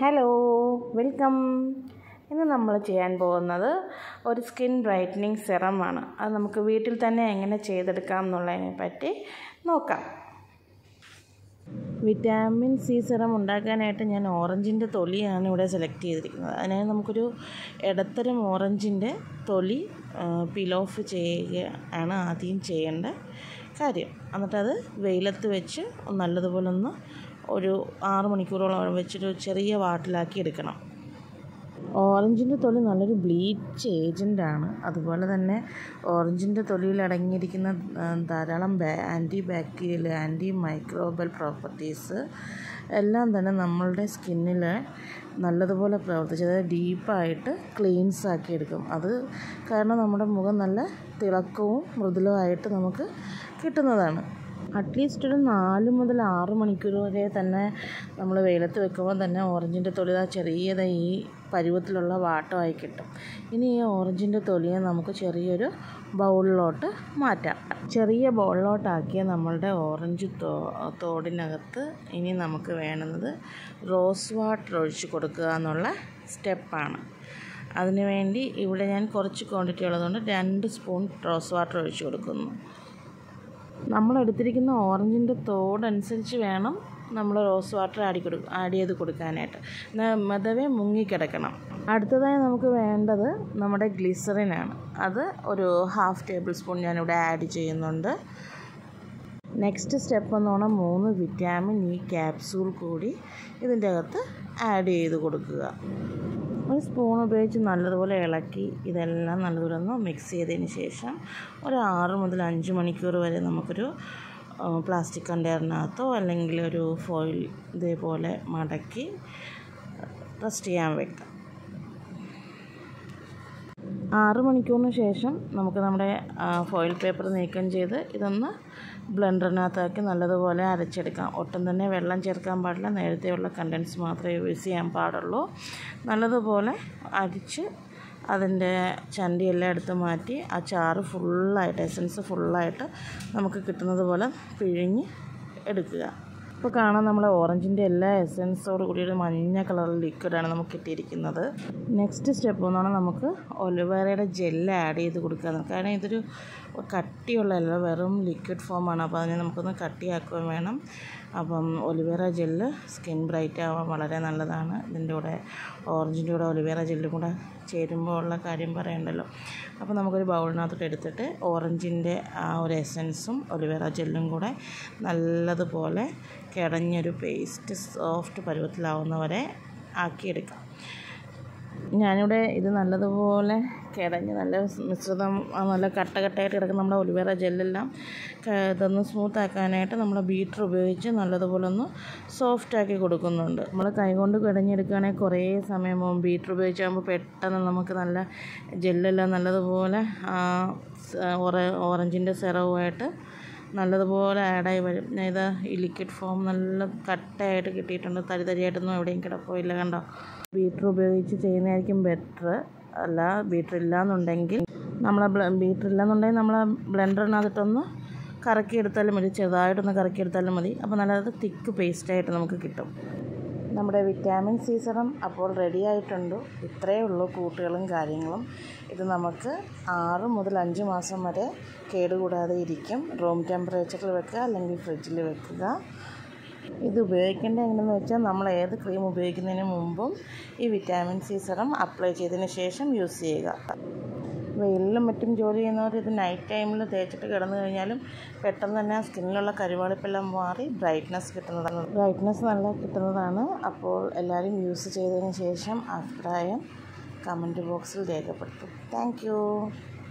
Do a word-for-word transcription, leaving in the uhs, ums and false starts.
Hello, welcome. ഇന്ന് നമ്മൾ ചെയ്യാൻ പോകുന്നത് ഒരു സ്കിൻ ബ്രൈറ്റനിങ് സെറമാണ്. അത് നമുക്ക് വീട്ടിൽ തന്നെ എങ്ങനെ ചെയ്തെടുക്കാം എന്നുള്ളതിനെ പറ്റി നോക്കാം. വിറ്റാമിൻ സി സെറം ഉണ്ടാക്കാനായിട്ട് ഞാൻ ഓറഞ്ചിൻ്റെ തൊലിയാണ് ഇവിടെ സെലക്ട് ചെയ്തിരിക്കുന്നത്. അതിനായി നമുക്കൊരു ഇടത്തരം ഓറഞ്ചിൻ്റെ തൊലി പീൽ ഓഫ് ചെയ്യുക ആണ് ആദ്യം ചെയ്യേണ്ട കാര്യം. എന്നിട്ടത് വെയിലത്ത് വെച്ച് നല്ലതുപോലെ ഒന്ന് ഒരു ആറ് മണിക്കൂറോളം വെച്ചിട്ട് ചെറിയ വാട്ടിലാക്കി എടുക്കണം. ഓറഞ്ചിൻ്റെ തൊലി നല്ലൊരു ബ്ലീച്ച് ഏജൻ്റാണ്. അതുപോലെ തന്നെ ഓറഞ്ചിൻ്റെ തൊലിയിൽ അടങ്ങിയിരിക്കുന്ന ധാരാളം anti bacterial anti microbial properties എല്ലാം തന്നെ നമ്മളുടെ സ്കിന്നിൽ നല്ലതുപോലെ പ്രവർത്തിച്ച് അതായത് ഡീപ്പായിട്ട് ക്ലീൻസ് ആക്കി എടുക്കും. അത് കാരണം നമ്മുടെ മുഖം നല്ല തിളക്കവും മൃദുലവുമായിട്ട് നമുക്ക് കിട്ടുന്നതാണ്. അറ്റ്ലീസ്റ്റ് ഒരു നാല് മുതൽ ആറ് മണിക്കൂർ വരെ തന്നെ നമ്മൾ വെയിലത്ത് വെക്കുമ്പോൾ തന്നെ ഓറഞ്ചിൻ്റെ തൊലി ആ ചെറിയത ഈ പരുവത്തിലുള്ള വാട്ടമായി കിട്ടും. ഇനി ഈ ഓറഞ്ചിൻ്റെ തൊലിയെ നമുക്ക് ചെറിയൊരു ബൗളിലോട്ട് മാറ്റാം. ചെറിയ ബൗളിലോട്ടാക്കിയ നമ്മളുടെ ഓറഞ്ച് തോ തോടിനകത്ത് ഇനി നമുക്ക് വേണ്ടുന്നത് റോസ് വാട്ടർ ഒഴിച്ച് കൊടുക്കുക എന്നുള്ള സ്റ്റെപ്പാണ്. അതിനുവേണ്ടി ഇവിടെ ഞാൻ കുറച്ച് ക്വാണ്ടിറ്റി ഉള്ളതുകൊണ്ട് രണ്ട് സ്പൂൺ റോസ് വാട്ടർ ഒഴിച്ച് കൊടുക്കുന്നു. നമ്മളെടുത്തിരിക്കുന്ന ഓറഞ്ചിൻ്റെ തോടനുസരിച്ച് വേണം നമ്മൾ റോസ് വാട്ടർ ആഡ് കൊടു ആഡ് ചെയ്ത് കൊടുക്കാനായിട്ട്. മെതവേ മുങ്ങിക്കിടക്കണം. അടുത്തതായി നമുക്ക് വേണ്ടത് നമ്മുടെ ഗ്ലിസറിനാണ്. അത് ഒരു ഹാഫ് ടേബിൾ സ്പൂൺ ഞാനിവിടെ ആഡ് ചെയ്യുന്നുണ്ട്. നെക്സ്റ്റ് സ്റ്റെപ്പ് എന്ന് പറഞ്ഞാൽ മൂന്ന് വിറ്റാമിൻ ഇ ക്യാപ്സൂൾ കൂടി ഇതിൻ്റെ അകത്ത് ആഡ് ചെയ്ത് കൊടുക്കുക. ഒരു സ്പൂൺ ഉപയോഗിച്ച് നല്ലതുപോലെ ഇളക്കി ഇതെല്ലാം നല്ലതുപോലെ ഒന്ന് മിക്സ് ചെയ്തതിന് ശേഷം ഒരു ആറ് മുതൽ അഞ്ച് മണിക്കൂർ വരെ നമുക്കൊരു പ്ലാസ്റ്റിക് കണ്ടെയ്നറിനകത്തോ അല്ലെങ്കിൽ ഒരു ഫോയിൽ ഇതേപോലെ മടക്കി റെസ്റ്റ് ചെയ്യാൻ വെക്കാം. ആറ് മണിക്കൂറിന് ശേഷം നമുക്ക് നമ്മുടെ ഫോയിൽ പേപ്പർ നീക്കം ചെയ്ത് ഇതൊന്ന് ബ്ലെൻഡറിനകത്താക്കി നല്ലതുപോലെ അരച്ചെടുക്കാം. ഒട്ടും തന്നെ വെള്ളം ചേർക്കാൻ പാടില്ല. നേരത്തെയുള്ള കണ്ടൻസ് മാത്രമേ യൂസ് ചെയ്യാൻ പാടുള്ളൂ. നല്ലതുപോലെ അരിച്ച് അതിൻ്റെ ചണ്ടിയെല്ലാം എടുത്ത് മാറ്റി ആ ചാറ് ഫുള്ളായിട്ട് എസൻസ് ഫുള്ളായിട്ട് നമുക്ക് കിട്ടുന്നത് പോലെ പിഴിഞ്ഞ് എടുക്കുക. ഇപ്പോൾ കാണാൻ നമ്മളെ ഓറഞ്ചിൻ്റെ എല്ലാ എസൻസോട് കൂടിയൊരു മഞ്ഞ കളറിൽ ലിക്വിഡാണ് നമുക്ക് കിട്ടിയിരിക്കുന്നത്. നെക്സ്റ്റ് സ്റ്റെപ്പ് എന്ന് പറഞ്ഞാൽ നമുക്ക് ഒലിവേറയുടെ ജെല്ല് ആഡ് ചെയ്ത് കൊടുക്കുക. കാരണം ഇതൊരു കട്ടിയുള്ളതല്ല, വെറും ലിക്വിഡ് ഫോമാണ്. അപ്പോൾ അതിനെ നമുക്കൊന്ന് കട്ടിയാക്കുകയും വേണം. അപ്പം ഒലിവേറ ജെല്ല് സ്കിൻ ബ്രൈറ്റ് ആവാൻ വളരെ നല്ലതാണ്. ഇതിൻ്റെ കൂടെ ഓറഞ്ചിൻ്റെ കൂടെ ഒലിവേറ ജെല്ലും കൂടെ ചേരുമ്പോൾ ഉള്ള കാര്യം പറയണ്ടല്ലോ. അപ്പോൾ നമുക്കൊരു ബൗളിനകത്തോട്ട് എടുത്തിട്ട് ഓറഞ്ചിൻ്റെ ആ ഒരു എസൻസും ഒലിവേറ ജെല്ലും കൂടെ നല്ലതുപോലെ കിടഞ്ഞൊരു പേസ്റ്റ് സോഫ്റ്റ് പരുവത്തിലാവുന്നവരെ ആക്കിയെടുക്കാം. ഞാനിവിടെ ഇത് നല്ലതുപോലെ കിടഞ്ഞ് നല്ല മിശ്രിതം നല്ല കട്ട കട്ടയായിട്ട് കിടക്കുന്ന നമ്മുടെ ഒലിവേറ ജെല്ലെല്ലാം ഇതൊന്ന് സ്മൂത്ത് ആക്കാനായിട്ട് നമ്മൾ ബീറ്റർ ഉപയോഗിച്ച് നല്ലതുപോലെ ഒന്ന് സോഫ്റ്റാക്കി കൊടുക്കുന്നുണ്ട്. നമ്മൾ കൈകൊണ്ട് കിടഞ്ഞെടുക്കുകയാണെങ്കിൽ കുറേ സമയം പോകും. ബീറ്റർ ഉപയോഗിച്ചാകുമ്പോൾ പെട്ടെന്ന് നമുക്ക് നല്ല ജെല്ലെല്ലാം നല്ലതുപോലെ ഓറഞ്ചിൻ്റെ സെറവുമായിട്ട് നല്ലതുപോലെ ആഡായി വരും. ഇത് ഈ ലിക്വിഡ് ഫോം നല്ല കട്ടയായിട്ട് കിട്ടിയിട്ടുണ്ട്. തരി തരിയായിട്ടൊന്നും എവിടെയും കിടപ്പില്ല. കണ്ടോ? ബീറ്റർ ഉപയോഗിച്ച് ചെയ്യുന്നതായിരിക്കും ബെറ്റർ. അല്ല ബീറ്റർ ഇല്ലയെന്നുണ്ടെങ്കിൽ നമ്മൾ ബീറ്റർ ഇല്ലയെന്നുണ്ടെങ്കിൽ നമ്മൾ ബ്ലെൻഡറിനകത്തൊന്ന് കറക്കിയെടുത്താലും മതി. ചെറുതായിട്ടൊന്ന് കറക്കിയെടുത്താലും മതി. അപ്പോൾ നല്ലത് തിക്ക് പേസ്റ്റായിട്ട് നമുക്ക് കിട്ടും. നമ്മുടെ വിറ്റാമിൻ സി സെറം അപ്പോൾ റെഡി ആയിട്ടുണ്ട്. ഇത്രയേ ഉള്ളൂ കൂട്ടുകളും കാര്യങ്ങളും. ഇത് നമുക്ക് ആറ് മുതൽ അഞ്ച് മാസം വരെ കേടുകൂടാതെ ഇരിക്കും. റൂം ടെമ്പറേച്ചറിൽ വെക്കുക അല്ലെങ്കിൽ ഫ്രിഡ്ജിൽ വെക്കുക. ഇത് ഉപയോഗിക്കേണ്ടത് എങ്ങനെയെന്ന് വെച്ചാൽ നമ്മൾ ഏത് ക്രീം ഉപയോഗിക്കുന്നതിന് മുമ്പും ഈ വിറ്റാമിൻ സി സെറം അപ്ലൈ ചെയ്തതിന് ശേഷം യൂസ് ചെയ്യുക. വെയിലിലും മറ്റും ജോലി ചെയ്യുന്നവർ ഇത് നൈറ്റ് ടൈമിൽ തേച്ചിട്ട് കിടന്നു കഴിഞ്ഞാലും പെട്ടെന്ന് തന്നെ സ്കിന്നിലുള്ള കരുവാളിപ്പെല്ലാം മാറി ബ്രൈറ്റ്നസ് കിട്ടുന്നതാണ് ബ്രൈറ്റ്നസ് നല്ല കിട്ടുന്നതാണ്. അപ്പോൾ എല്ലാവരും യൂസ് ചെയ്തതിന് ശേഷം അഭിപ്രായം കമൻറ്റ് ബോക്സിൽ രേഖപ്പെടുത്തും. Thank U.